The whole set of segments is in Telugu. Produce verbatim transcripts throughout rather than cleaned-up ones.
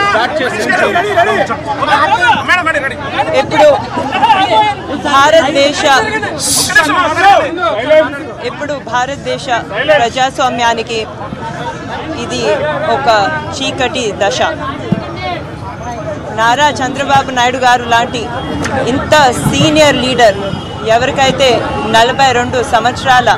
ఇప్పుడు భారతదేశ ఇప్పుడు భారతదేశ ప్రజాస్వామ్యానికి ఇది ఒక చీకటి దశ. నారా చంద్రబాబు నాయుడు గారు లాంటి ఇంత సీనియర్ లీడర్, ఎవరికైతే నలభై రెండు సంవత్సరాల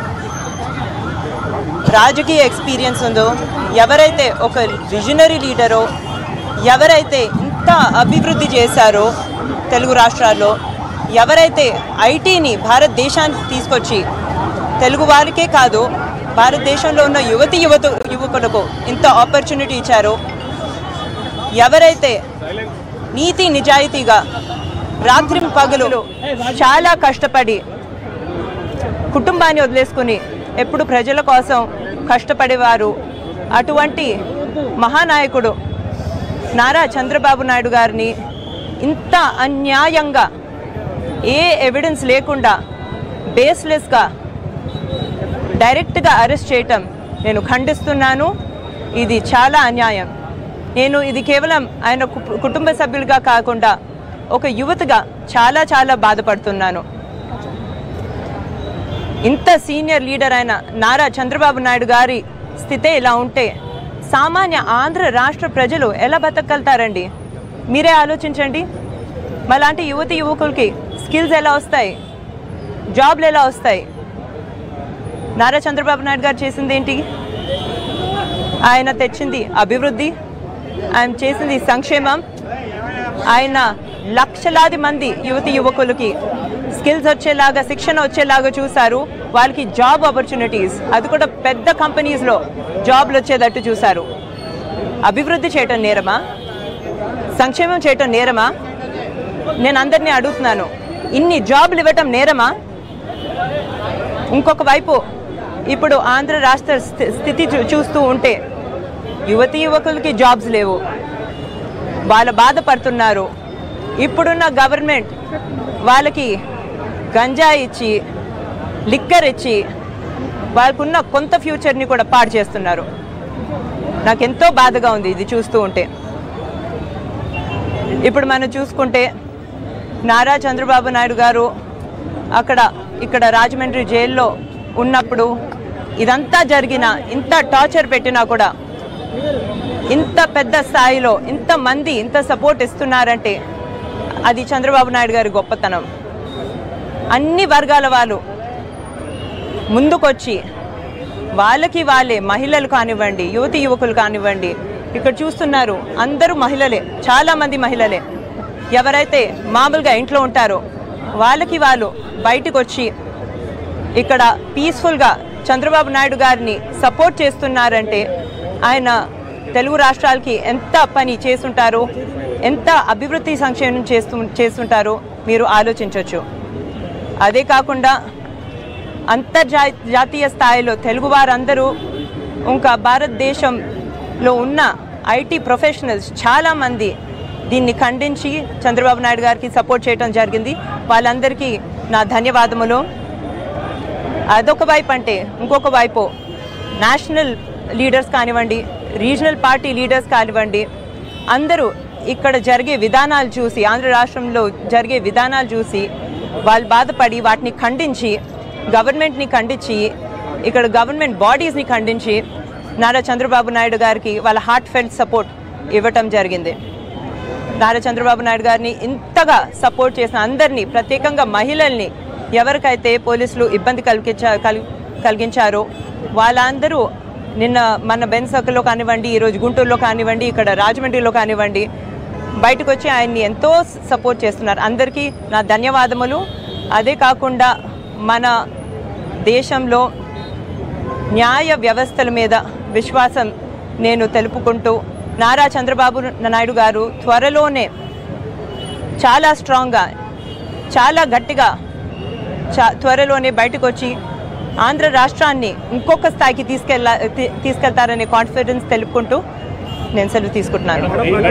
రాజకీయ ఎక్స్పీరియన్స్ ఉందో, ఎవరైతే ఒక విజనరీ లీడరో, ఎవరైతే ఇంత అభివృద్ధి చేశారో తెలుగు రాష్ట్రాల్లో, ఎవరైతే ఐటీని భారతదేశానికి తీసుకొచ్చి తెలుగు వారికే కాదు భారతదేశంలో ఉన్న యువతి యువత యువకులకు ఇంత ఆపర్చునిటీ ఇచ్చారో, ఎవరైతే నీతి నిజాయితీగా రాత్రి పగలు చాలా కష్టపడి కుటుంబాన్ని వదిలేసుకుని ఎప్పుడు ప్రజల కోసం కష్టపడేవారు, అటువంటి మహానాయకుడు నారా చంద్రబాబు నాయుడు గారిని ఇంత అన్యాయంగా, ఏ ఎవిడెన్స్ లేకుండా బేస్లెస్గా డైరెక్ట్గా అరెస్ట్ చేయటం నేను ఖండిస్తున్నాను. ఇది చాలా అన్యాయం. నేను ఇది కేవలం ఆయన కుటుంబ సభ్యులుగా కాకుండా ఒక యువతగా చాలా చాలా బాధపడుతున్నాను. ఇంత సీనియర్ లీడర్ అయిన నారా చంద్రబాబు నాయుడు గారి స్థితే ఇలా ఉంటే సామాన్య ఆంధ్ర రాష్ట్ర ప్రజలు ఎలా బతకగలుగుతారండి? మీరే ఆలోచించండి. మలాంటి యువతి యువకులకి స్కిల్స్ ఎలా వస్తాయి? జాబ్లు ఎలా వస్తాయి? నారా చంద్రబాబు నాయుడు గారు చేసింది ఏంటి? ఆయన తెచ్చింది అభివృద్ధి, ఆయన చేసింది సంక్షేమం. ఆయన లక్షలాది మంది యువతి యువకులకి స్కిల్స్ వచ్చేలాగా, శిక్షణ వచ్చేలాగా చూశారు. వాళ్ళకి జాబ్ ఆపర్చునిటీస్, అది కూడా పెద్ద కంపెనీస్లో జాబ్లు వచ్చేటట్టు చూశారు. అభివృద్ధి చేయటం నేరమా? సంక్షేమం చేయటం నేరమా? నేను అందరినీ అడుగుతున్నాను, ఇన్ని జాబ్లు ఇవ్వటం నేరమా? ఇంకొక వైపు ఇప్పుడు ఆంధ్ర రాష్ట్ర స్థితి చూస్తూ ఉంటే యువతి యువకులకి జాబ్స్ లేవు, వాళ్ళు బాధపడుతున్నారు. ఇప్పుడున్న గవర్నమెంట్ వాళ్ళకి గంజా ఇచ్చి, లిక్కర్ ఇచ్చి వాళ్ళకున్న కొంత ఫ్యూచర్ని కూడా పాడు చేస్తున్నారు. నాకెంతో బాధగా ఉంది ఇది చూస్తూ ఉంటే. ఇప్పుడు మనం చూసుకుంటే నారా చంద్రబాబు నాయుడు గారు అక్కడ ఇక్కడ రాజమండ్రి జైల్లో ఉన్నప్పుడు ఇదంతా జరిగిన, ఇంత టార్చర్ పెట్టినా కూడా ఇంత పెద్ద స్థాయిలో ఇంతమంది ఇంత సపోర్ట్ ఇస్తున్నారంటే అది చంద్రబాబు నాయుడు గారి గొప్పతనం. అన్ని వర్గాల వాళ్ళు ముందుకొచ్చి వాళ్ళకి వాళ్ళే, మహిళలు కానివ్వండి, యువతి యువకులు కానివ్వండి, ఇక్కడ చూస్తున్నారు అందరూ మహిళలే, చాలామంది మహిళలే. ఎవరైతే మామూలుగా ఇంట్లో ఉంటారో వాళ్ళకి వాళ్ళు బయటకు వచ్చి ఇక్కడ పీస్ఫుల్గా చంద్రబాబు నాయుడు గారిని సపోర్ట్ చేస్తున్నారంటే ఆయన తెలుగు రాష్ట్రాలకి ఎంత పని చేస్తుంటారో, ఎంత అభివృద్ధి సంక్షేమం చేస్తూ చేస్తుంటారో మీరు ఆలోచించవచ్చు. అదే కాకుండా అంతర్జాతీయ స్థాయిలో తెలుగు వారందరూ, ఇంకా భారతదేశంలో ఉన్న ఐటీ ప్రొఫెషనల్స్ చాలామంది దీన్ని ఖండించి చంద్రబాబు నాయుడు గారికి సపోర్ట్ చేయడం జరిగింది. వాళ్ళందరికీ నా ధన్యవాదములు. అదొక వైపు అంటే, ఇంకొక వైపు నేషనల్ లీడర్స్ కానివ్వండి, రీజనల్ పార్టీ లీడర్స్ కానివ్వండి, అందరూ ఇక్కడ జరిగే విధానాలు చూసి, ఆంధ్ర రాష్ట్రంలో జరిగే విధానాలు చూసి వాళ్ళు బాధపడి వాటిని ఖండించి, గవర్నమెంట్ని ఖండించి, ఇక్కడ గవర్నమెంట్ బాడీస్ని ఖండించి నారా చంద్రబాబు నాయుడు గారికి వాళ్ళ హార్ట్ ఫెల్ట్ సపోర్ట్ ఇవ్వటం జరిగింది. నారా చంద్రబాబు నాయుడు గారిని ఇంతగా సపోర్ట్ చేసిన అందరినీ, ప్రత్యేకంగా మహిళల్ని ఎవరికైతే పోలీసులు ఇబ్బంది కలిగించా కలిగించారో వాళ్ళందరూ నిన్న మన బెన్ సర్కిల్లో కానివ్వండి, ఈరోజు గుంటూరులో కానివ్వండి, ఇక్కడ రాజమండ్రిలో కానివ్వండి బయటకు వచ్చి ఆయన్ని ఎంతో సపోర్ట్ చేస్తున్నారు. అందరికీ నా ధన్యవాదములు. అదే కాకుండా మన దేశంలో న్యాయ వ్యవస్థల మీద విశ్వాసం నేను తెలుపుకుంటూ, నారా చంద్రబాబు నాయుడు గారు త్వరలోనే చాలా స్ట్రాంగ్గా, చాలా గట్టిగా చా త్వరలోనే బయటకు వచ్చి ఆంధ్ర రాష్ట్రాన్ని ఇంకొక స్థాయికి తీసుకెళ్ళ తీసుకెళ్తారనే కాన్ఫిడెన్స్ తెలుపుకుంటూ నేను సెలవు తీసుకుంటున్నాను.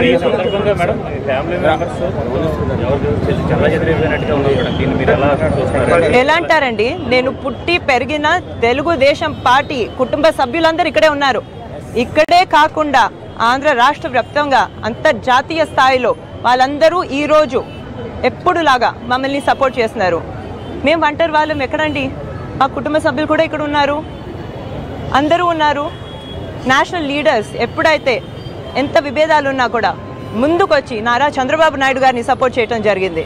ఎలా అంటారండి, నేను పుట్టి పెరిగిన తెలుగుదేశం పార్టీ కుటుంబ సభ్యులందరూ ఇక్కడే ఉన్నారు. ఇక్కడే కాకుండా ఆంధ్ర రాష్ట్ర వ్యాప్తంగా అంతర్జాతీయ స్థాయిలో వాళ్ళందరూ ఈరోజు ఎప్పుడులాగా మమ్మల్ని సపోర్ట్ చేస్తున్నారు. మేము ఒంటరి వాళ్ళం ఎక్కడండి, మా కుటుంబ సభ్యులు కూడా ఇక్కడ ఉన్నారు, అందరూ ఉన్నారు. నేషనల్ లీడర్స్ ఎప్పుడైతే ఎంత విభేదాలు ఉన్నా కూడా ముందుకొచ్చి నారా చంద్రబాబు నాయుడు గారిని సపోర్ట్ చేయడం జరిగింది.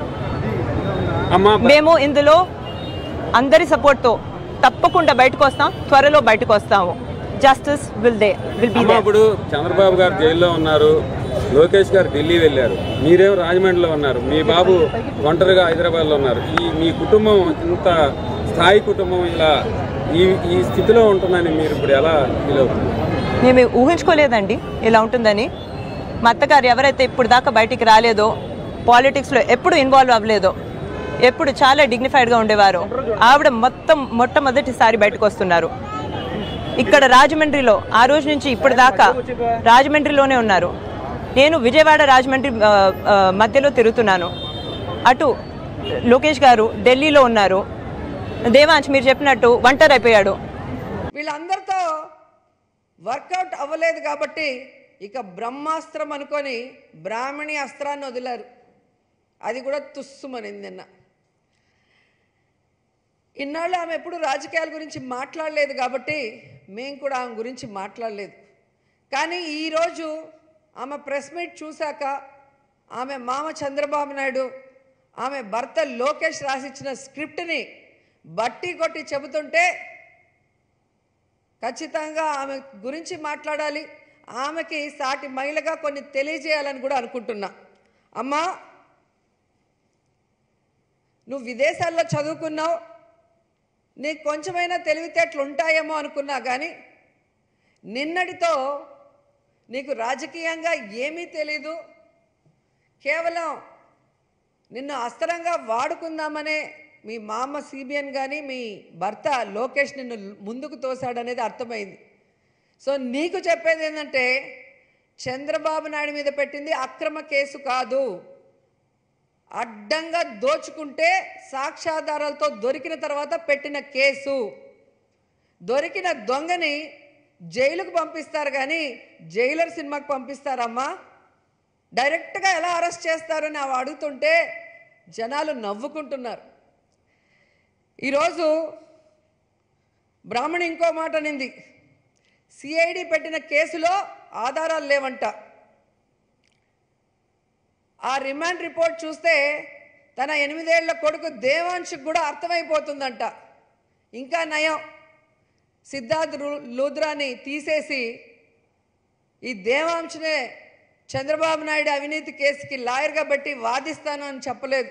మేము ఇందులో అందరి సపోర్ట్తో తప్పకుండా బయటకు వస్తాం, త్వరలో బయటకు వస్తాము. Justice will they will be there. ఇప్పుడు చంద్రబాబు గారు జైల్లో ఉన్నారు, లోకేష్ గారు ఢిల్లీ వెళ్ళారు, మీరేమో రాజమండ్రిలో ఉన్నారు, మీ బాబు ఒంటరిగా హైదరాబాద్లో ఉన్నారు. ఈ మీ కుటుంబం ఇంత స్థాయి కుటుంబం ఇలా ఈ ఈ స్థితిలో ఉంటుందని మీరు ఇప్పుడు ఎలా ఫీల్ అవుతుంది? మేము ఊహించుకోలేదండి ఇలా ఉంటుందని. మా అత్తగారు ఎవరైతే ఇప్పుడు దాకా బయటికి రాలేదో, పాలిటిక్స్లో ఎప్పుడు ఇన్వాల్వ్ అవ్వలేదో, ఎప్పుడు చాలా డిగ్నిఫైడ్గా ఉండేవారు, ఆవిడ మొత్తం మొట్టమొదటిసారి బయటకు వస్తున్నారు. ఇక్కడ రాజమండ్రిలో ఆ రోజు నుంచి ఇప్పుడు దాకా రాజమండ్రిలోనే ఉన్నారు. నేను విజయవాడ రాజమండ్రి మధ్యలో తిరుగుతున్నాను. అటు లోకేష్ గారు ఢిల్లీలో ఉన్నారు. దేవాంశ్ మీరు చెప్పినట్టు ఒంటరి అయిపోయాడు. వీళ్ళందరితో వర్కౌట్ అవ్వలేదు కాబట్టి ఇక బ్రహ్మాస్త్రం అనుకొని బ్రాహ్మణి అస్త్రాన్ని వదిలారు. అది కూడా తుస్సుమనింది నిన్న. ఇన్నాళ్ళు ఆమె ఎప్పుడు రాజకీయాల గురించి మాట్లాడలేదు కాబట్టి మేము కూడా ఆమె గురించి మాట్లాడలేదు. కానీ ఈరోజు ఆమె ప్రెస్ మీట్ చూశాక ఆమె మామ చంద్రబాబు నాయుడు, ఆమె భర్త లోకేష్ రాసిచ్చిన స్క్రిప్ట్ని బట్టి కొట్టి చెబుతుంటే ఖచ్చితంగా ఆమె గురించి మాట్లాడాలి, ఆమెకి సాటి మహిళగా కొన్ని తెలియజేయాలని కూడా అనుకుంటున్నా. అమ్మా, నువ్వు విదేశాల్లో చదువుకున్నావు, నీకు కొంచెమైనా తెలివితేటలు ఉంటాయేమో అనుకున్నా, కానీ నిన్నటితో నీకు రాజకీయంగా ఏమీ తెలీదు. కేవలం నిన్ను అస్త్రంగా వాడుకుందామనే మీ మామ సిబిఎన్ కానీ మీ భర్త లోకేష్ నిన్ను ముందుకు తోశాడనేది అర్థమైంది. సో నీకు చెప్పేది ఏంటంటే, చంద్రబాబు నాయుడు మీద పెట్టింది అక్రమ కేసు కాదు, అడ్డంగా దోచుకుంటే సాక్ష్యాధారాలతో దొరికిన తర్వాత పెట్టిన కేసు. దొరికిన దొంగని జైలుకు పంపిస్తారు కానీ జైలర్ సినిమాకి పంపిస్తారమ్మా? డైరెక్ట్గా ఎలా అరెస్ట్ చేస్తారని అవి అడుగుతుంటే జనాలు నవ్వుకుంటున్నారు. ఈరోజు బ్రాహ్మణి ఇంకో మాట అనింది, సిఐడి పెట్టిన కేసులో ఆధారాలు లేవంట. ఆ రిమాండ్ రిపోర్ట్ చూస్తే తన ఎనిమిదేళ్ల కొడుకు దేవాంశుకు కూడా అర్థమైపోతుందంట. ఇంకా నయం, సిద్ధార్థ్ లూద్రాని తీసేసి ఈ దేవాంశనే చంద్రబాబు నాయుడు అవినీతి కేసుకి లాయర్గా పెట్టి వాదిస్తాను అని చెప్పలేదు.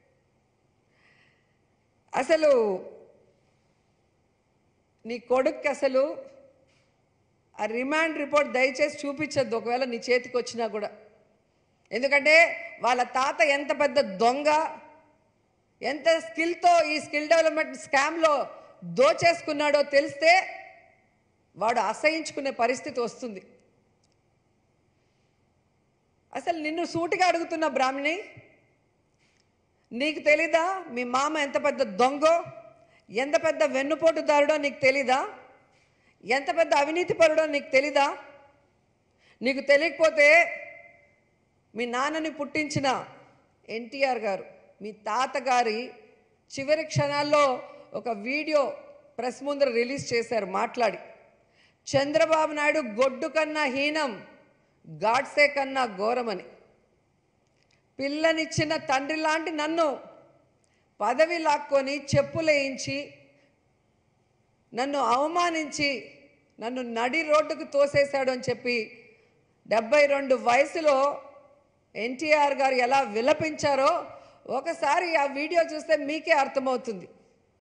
అసలు నీ కొడుక్కి అసలు ఆ రిమాండ్ రిపోర్ట్ దయచేసి చూపించద్దు ఒకవేళ నీ చేతికి వచ్చినా కూడా. ఎందుకంటే వాళ్ళ తాత ఎంత పెద్ద దొంగ, ఎంత స్కిల్తో ఈ స్కిల్ డెవలప్మెంట్ స్కామ్లో దోచేసుకున్నాడో తెలిస్తే వాడు అసహించుకునే పరిస్థితి వస్తుంది. అసలు నిన్ను సూటిగా అడుగుతున్న బ్రాహ్మణి, నీకు తెలీదా మీ మామ ఎంత పెద్ద దొంగో, ఎంత పెద్ద వెన్నుపోటుదారుడో నీకు తెలీదా? ఎంత పెద్ద అవినీతి పరుడో నీకు తెలీదా? నీకు తెలియకపోతే మీ నాన్నని పుట్టించిన ఎన్టీఆర్ గారు, మీ తాతగారి చివరి క్షణాల్లో ఒక వీడియో ప్రెస్ ముందర రిలీజ్ చేశారు మాట్లాడి, చంద్రబాబు నాయుడు గొడ్డు కన్నా హీనం, గాడ్సే కన్నా ఘోరమని. పిల్లనిచ్చిన తండ్రి లాంటి నన్ను పదవి లాక్కొని చెప్పులేయించి నన్ను అవమానించి నన్ను నడి రోడ్డుకు తోసేశాడు అని చెప్పి డెబ్బై రెండు వయసులో ఎన్టీఆర్ గారు ఎలా విలపించారో ఒకసారి ఆ వీడియో చూస్తే మీకే అర్థమవుతుంది.